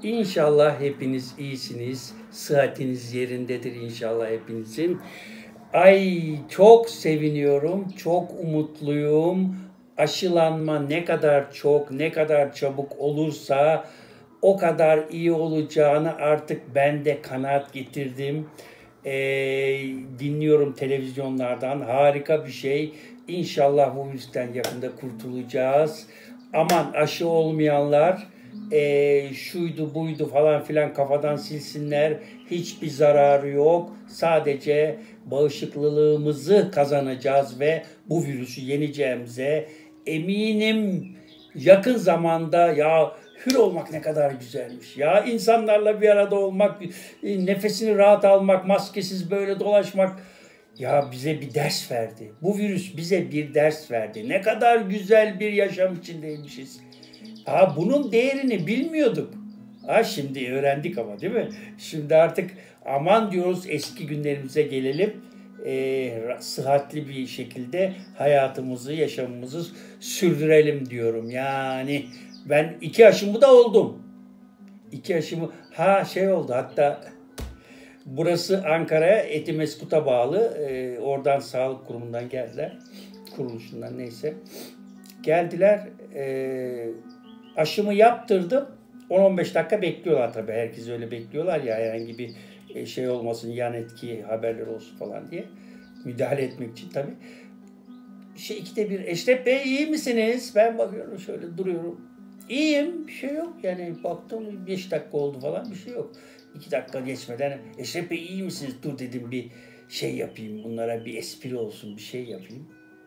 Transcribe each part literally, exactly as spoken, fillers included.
İnşallah hepiniz iyisiniz. Sıhhatiniz yerindedir inşallah hepinizin. Ay çok seviniyorum, çok umutluyum. Aşılanma ne kadar çok, ne kadar çabuk olursa o kadar iyi olacağını artık ben de kanaat getirdim. Ee, dinliyorum televizyonlardan. Harika bir şey. İnşallah bu virüsten yakında kurtulacağız. Aman aşı olmayanlar e, şuydu buydu falan filan kafadan silsinler. Hiçbir zararı yok. Sadece bağışıklılığımızı kazanacağız ve bu virüsü yeneceğimize eminim. Yakın zamanda ya hür olmak ne kadar güzelmiş. Ya insanlarla bir arada olmak, nefesini rahat almak, maskesiz böyle dolaşmak ya bize bir ders verdi. Bu virüs bize bir ders verdi. Ne kadar güzel bir yaşam içindeymişiz. Ha, bunun değerini bilmiyorduk. Ha, şimdi öğrendik ama değil mi? Şimdi artık aman diyoruz eski günlerimize gelelim. E, sıhhatli bir şekilde hayatımızı, yaşamımızı sürdürelim diyorum. Yani ben iki aşımı da oldum. İki aşımı ha şey oldu hatta burası Ankara'ya Etimeskut'a bağlı. E, oradan sağlık kurumundan geldiler. Kuruluşundan neyse. Geldiler. E, aşımı yaptırdım. on on beş dakika bekliyorlar tabii. Herkes öyle bekliyorlar ya herhangi bir şey olmasın, yan etki haberler olsun falan diye. Müdahale etmek için tabii. Şey ikide bir Eşref Bey iyi misiniz? Ben bakıyorum şöyle duruyorum. İyiyim, bir şey yok. Yani baktım beş dakika oldu falan bir şey yok. iki dakika geçmeden Eşref Bey iyi misiniz? Dur dedim bir şey yapayım. Bunlara bir espri olsun bir şey yapayım.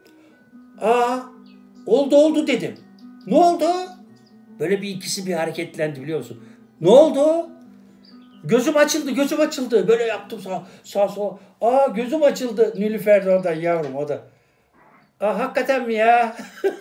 Aa oldu oldu dedim. Ne oldu? Böyle bir ikisi bir hareketlendi biliyor musun? Ne oldu? Gözüm açıldı, gözüm açıldı. Böyle yaptım sağ sağ sola. Aa gözüm açıldı. Nilüfer de orada yavrum o da. Aa hakikaten mi ya?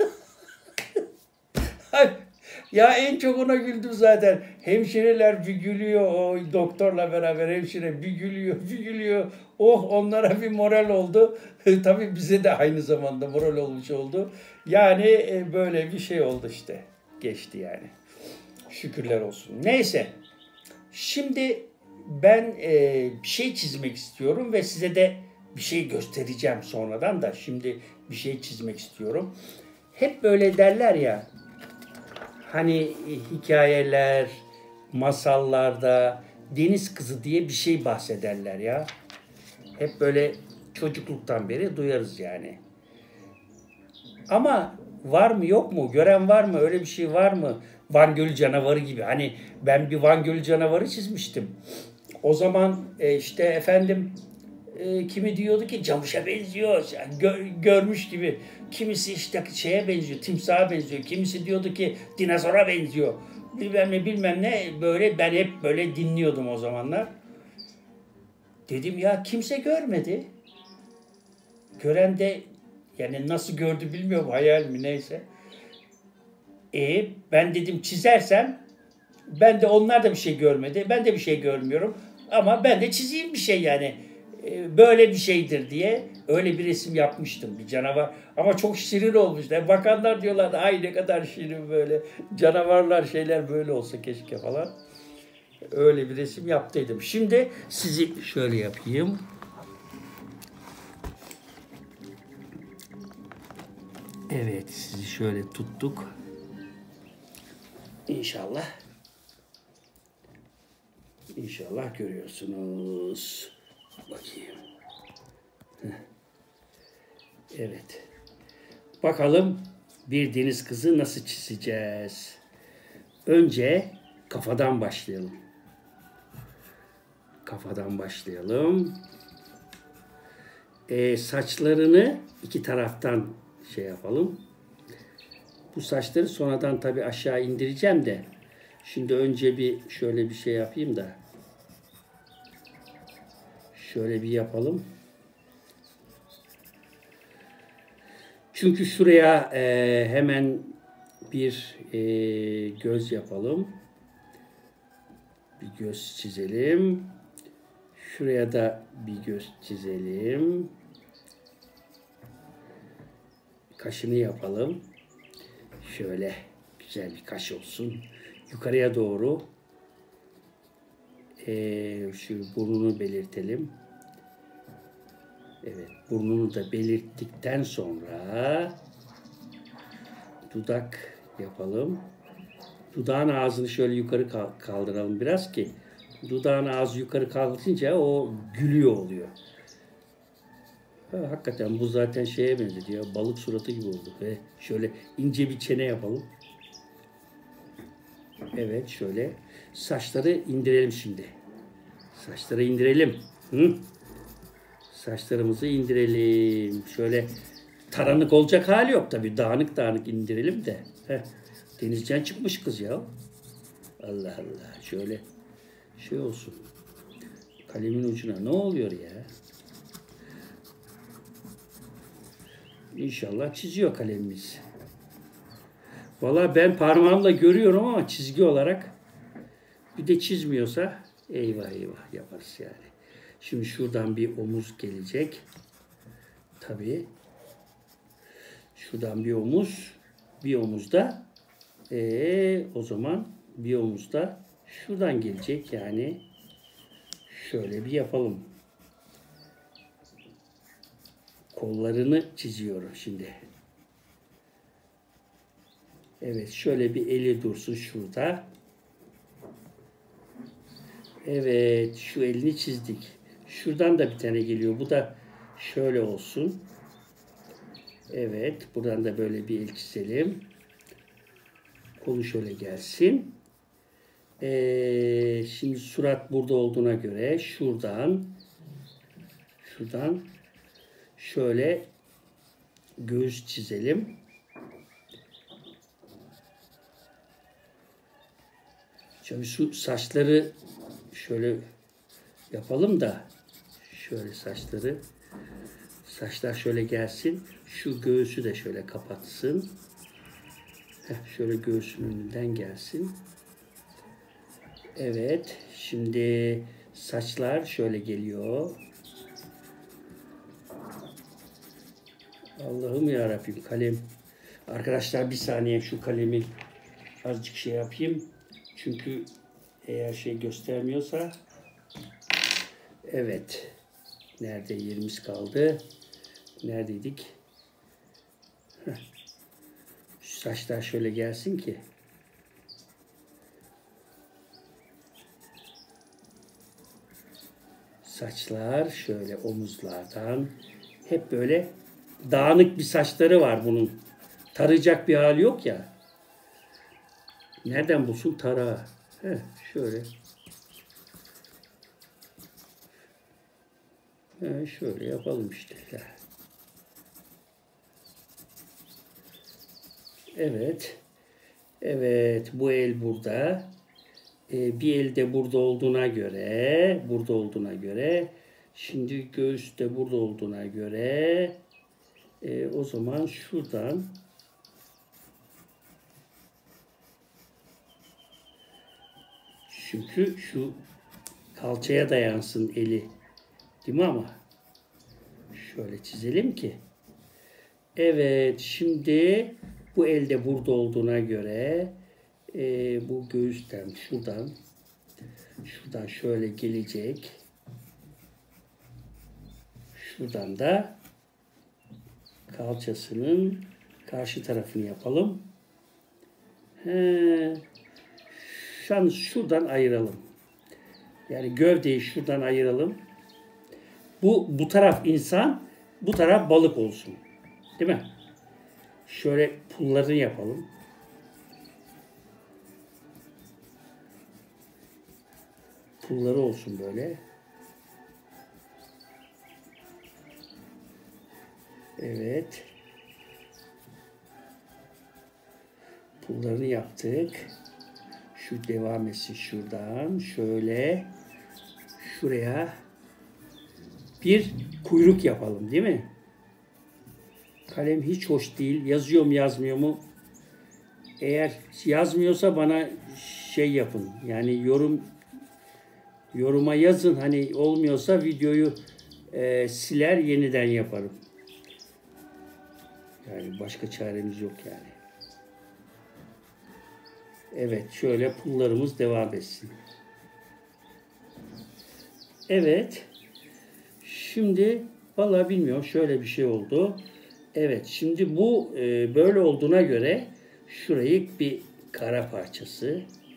Ya en çok ona güldüm zaten. Hemşireler bir gülüyor. O doktorla beraber hemşire bir gülüyor, bir gülüyor. Oh onlara bir moral oldu. Tabii bize de aynı zamanda moral olmuş oldu. Yani böyle bir şey oldu işte. Geçti yani. Şükürler olsun. Neyse. Şimdi ben e, bir şey çizmek istiyorum ve size de bir şey göstereceğim sonradan da. Şimdi bir şey çizmek istiyorum. Hep böyle derler ya. Hani hikayeler, masallarda deniz kızı diye bir şey bahsederler ya. Hep böyle çocukluktan beri duyarız yani. Ama var mı yok mu? Gören var mı? Öyle bir şey var mı? Van Gölü canavarı gibi. Hani ben bir Van Gölü canavarı çizmiştim. O zaman e, işte efendim e, kimi diyordu ki camışa benziyor. Gör, görmüş gibi. Kimisi işte şeye benziyor, timsaha benziyor. Kimisi diyordu ki dinozora benziyor. Bilmem ne bilmem ne böyle ben hep böyle dinliyordum o zamanlar. Dedim ya kimse görmedi. Gören de yani nasıl gördü bilmiyorum hayal mi neyse. E ben dedim çizersem ben de onlar da bir şey görmedi. Ben de bir şey görmüyorum. Ama ben de çizeyim bir şey yani. E, böyle bir şeydir diye öyle bir resim yapmıştım bir canavar. Ama çok şirin olmuşlar. Bakanlar diyorlar ay ne kadar şirin böyle. Canavarlar şeyler böyle olsa keşke falan. Öyle bir resim yaptıydım. Şimdi sizi şöyle yapayım. Evet sizi şöyle tuttuk. İnşallah. İnşallah görüyorsunuz. Bakayım. Evet. Bakalım bir deniz kızı nasıl çizeceğiz? Önce kafadan başlayalım. Kafadan başlayalım. Ee, saçlarını iki taraftan şey yapalım. Bu saçları sonradan tabii aşağı indireceğim de. Şimdi önce bir şöyle bir şey yapayım da. Şöyle bir yapalım. Çünkü şuraya e, hemen bir e, göz yapalım. Bir göz çizelim. Şuraya da bir göz çizelim. Kaşını yapalım. Şöyle güzel bir kaş olsun. Yukarıya doğru Ee, şu burnunu belirtelim. Evet, burnunu da belirttikten sonra dudak yapalım. Dudağın ağzını şöyle yukarı kaldıralım biraz ki dudağın ağzı yukarı kaldırınca o gülüyor oluyor. Ha, hakikaten bu zaten şeye benzedi ya, balık suratı gibi oldu. Ve şöyle ince bir çene yapalım. Evet, şöyle saçları indirelim şimdi. Saçları indirelim. Hı? Saçlarımızı indirelim. Şöyle taranık olacak hali yok tabii. Dağınık dağınık indirelim de. Heh. Denizden çıkmış kız ya. Allah Allah. Şöyle şey olsun. Kalemin ucuna ne oluyor ya? İnşallah çiziyor kalemimiz. Valla ben parmağımla görüyorum ama çizgi olarak bir de çizmiyorsa eyvah eyvah yaparız yani. Şimdi şuradan bir omuz gelecek. Tabii. Şuradan bir omuz. Bir omuz da ee, o zaman bir omuz da şuradan gelecek. Yani şöyle bir yapalım. Kollarını çiziyorum şimdi. Evet, şöyle bir eli dursun şurada. Evet, şu elini çizdik. Şuradan da bir tane geliyor. Bu da şöyle olsun. Evet, buradan da böyle bir el çizelim. Kolu şöyle gelsin. Ee, şimdi surat burada olduğuna göre şuradan şuradan şöyle göz çizelim. Şimdi şu saçları şöyle yapalım da şöyle saçları saçlar şöyle gelsin. Şu göğsü de şöyle kapatsın. Heh, şöyle göğsünün önünden gelsin. Evet. Şimdi saçlar şöyle geliyor. Allah'ım ya Rabbim, kalem. Arkadaşlar bir saniye şu kalemi azıcık şey yapayım. Çünkü eğer şey göstermiyorsa evet. Nerede yerimiz kaldı? Neredeydik? Heh. Şu saçlar şöyle gelsin ki saçlar şöyle omuzlardan hep böyle dağınık bir saçları var bunun. Tarayacak bir hali yok ya. Nereden bulsun tarağı? Heh, şöyle. Heh, şöyle yapalım işte. Evet. Evet. Bu el burada. Ee, bir el de burada olduğuna göre burada olduğuna göre şimdi göğüs de burada olduğuna göre e, o zaman şuradan çünkü şu kalçaya dayansın eli. Değil mi ama? Şöyle çizelim ki. Evet. Şimdi bu elde burada olduğuna göre e, bu göğüsten şuradan şuradan şöyle gelecek. Şuradan da kalçasının karşı tarafını yapalım. He. Şu şuradan ayıralım. Yani gövdeyi şuradan ayıralım. Bu bu taraf insan, bu taraf balık olsun. Değil mi? Şöyle pullarını yapalım. Pulları olsun böyle. Evet. Pullarını yaptık. Şu devam etsin şuradan. Şöyle. Şuraya bir kuyruk yapalım değil mi? Kalem hiç hoş değil. Yazıyor mu yazmıyor mu? Eğer yazmıyorsa bana şey yapın. Yani yorum yoruma yazın. Hani olmuyorsa videoyu e, siler yeniden yaparım. Yani başka çaremiz yok yani. Evet, şöyle pullarımız devam etsin. Evet. Şimdi vallahi bilmiyorum. Şöyle bir şey oldu. Evet. Şimdi bu e, böyle olduğuna göre şurayı bir kara parçası.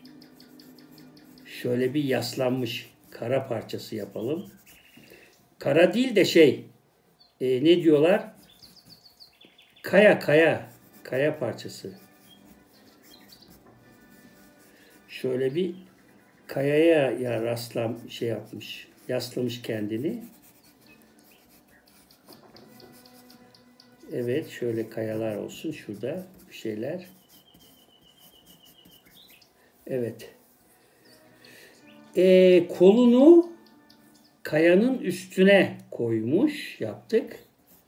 Şöyle bir yaslanmış kara parçası yapalım. Kara değil de şey e, ne diyorlar? Kaya kaya. Kaya parçası. Şöyle bir kayaya ya rastlam şey yapmış. Yaslamış kendini. Evet, şöyle kayalar olsun şurada bir şeyler. Evet. E, kolunu kayanın üstüne koymuş, yaptık.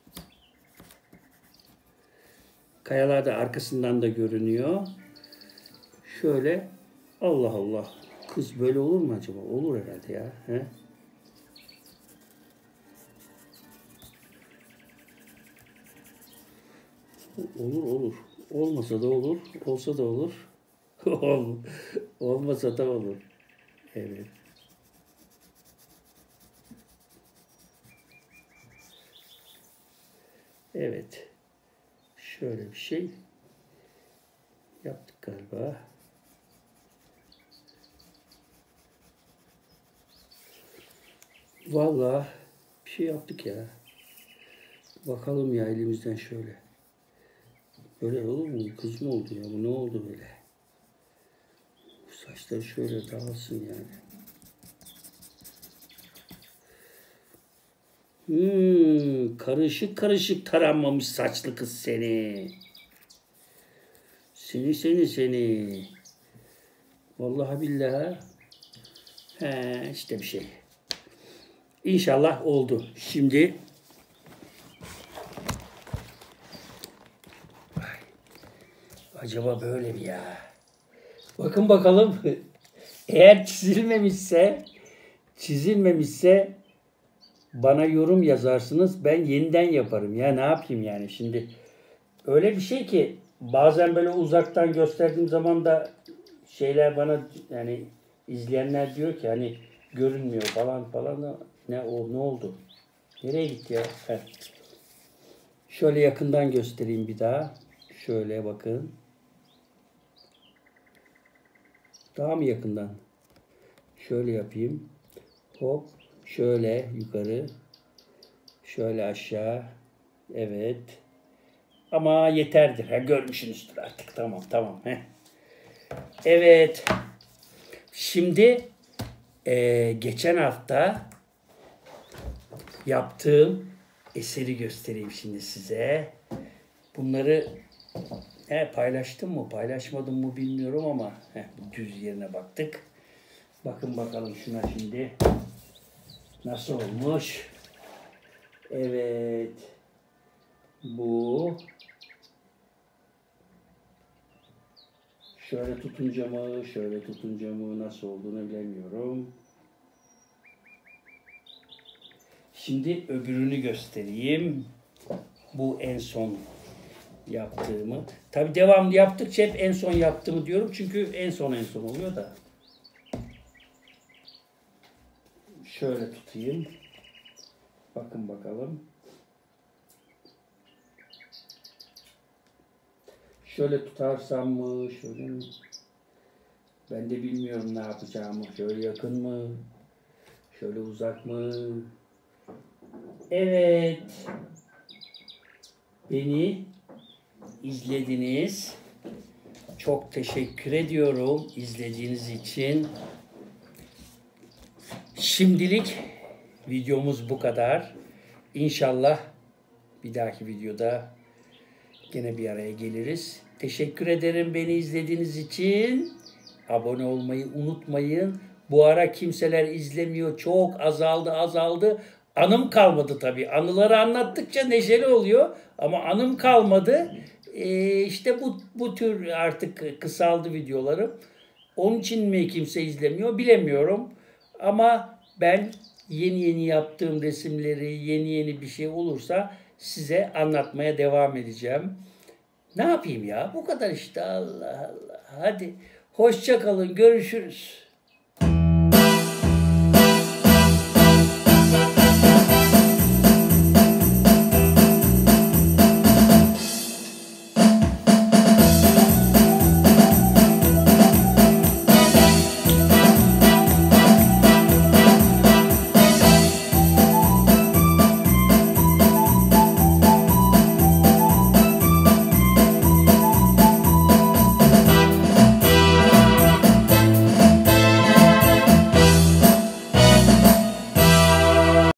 Kayalar da arkasından da görünüyor. Şöyle, Allah Allah. Kız böyle olur mu acaba? Olur herhalde ya. He? Olur olur. Olmasa da olur. Olsa da olur. Olmasa da olur. Evet. Evet. Şöyle bir şey yaptık galiba. Vallahi bir şey yaptık ya. Bakalım ya elimizden şöyle. Böyle olur mu? Kız mı oldu ya? Bu ne oldu böyle? Bu saçlar şöyle dağılsın yani. Hmm, karışık karışık taranmamış saçlı kız seni. Seni seni seni. Vallahi billahi. He, işte bir şey. İnşallah oldu. Şimdi acaba böyle mi ya? Bakın bakalım. Eğer çizilmemişse çizilmemişse bana yorum yazarsınız. Ben yeniden yaparım. Ya ne yapayım yani şimdi. Öyle bir şey ki bazen böyle uzaktan gösterdiğim zaman da şeyler bana yani izleyenler diyor ki hani görünmüyor falan falan da ne o ne oldu? Nereye gitti ya? Heh. Şöyle yakından göstereyim bir daha. Şöyle bakın. Daha mı yakından? Şöyle yapayım. Hop. Şöyle yukarı. Şöyle aşağı. Evet. Ama yeterdir. Ha, görmüşsünüzdür artık. Tamam tamam. Heh. Evet. Şimdi e, geçen hafta yaptığım eseri göstereyim şimdi size. Bunları he, paylaştım mı paylaşmadım mı bilmiyorum ama heh, düz yerine baktık. Bakın bakalım şuna şimdi nasıl olmuş. Evet. Bu şöyle tutunca mı, şöyle tutunca mı nasıl olduğunu bilemiyorum. Şimdi öbürünü göstereyim. Bu en son yaptığımı. Tabii devamlı yaptıkça hep en son yaptığımı diyorum. Çünkü en son en son oluyor da. Şöyle tutayım. Bakın bakalım. Şöyle tutarsam mı? Şöyle mi? Ben de bilmiyorum ne yapacağımı. Şöyle yakın mı? Şöyle uzak mı? Evet. Beni izlediniz. Çok teşekkür ediyorum izlediğiniz için. Şimdilik videomuz bu kadar. İnşallah bir dahaki videoda gene bir araya geliriz. Teşekkür ederim beni izlediğiniz için. Abone olmayı unutmayın. Bu ara kimseler izlemiyor. Çok azaldı azaldı. Anım kalmadı tabii. Anıları anlattıkça neşeli oluyor. Ama anım kalmadı. Ee, işte bu, bu tür artık kısaldı videolarım. Onun için mi kimse izlemiyor bilemiyorum. Ama ben yeni yeni yaptığım resimleri, yeni yeni bir şey olursa size anlatmaya devam edeceğim. Ne yapayım ya? Bu kadar işte Allah Allah. Hadi hoşça kalın, görüşürüz.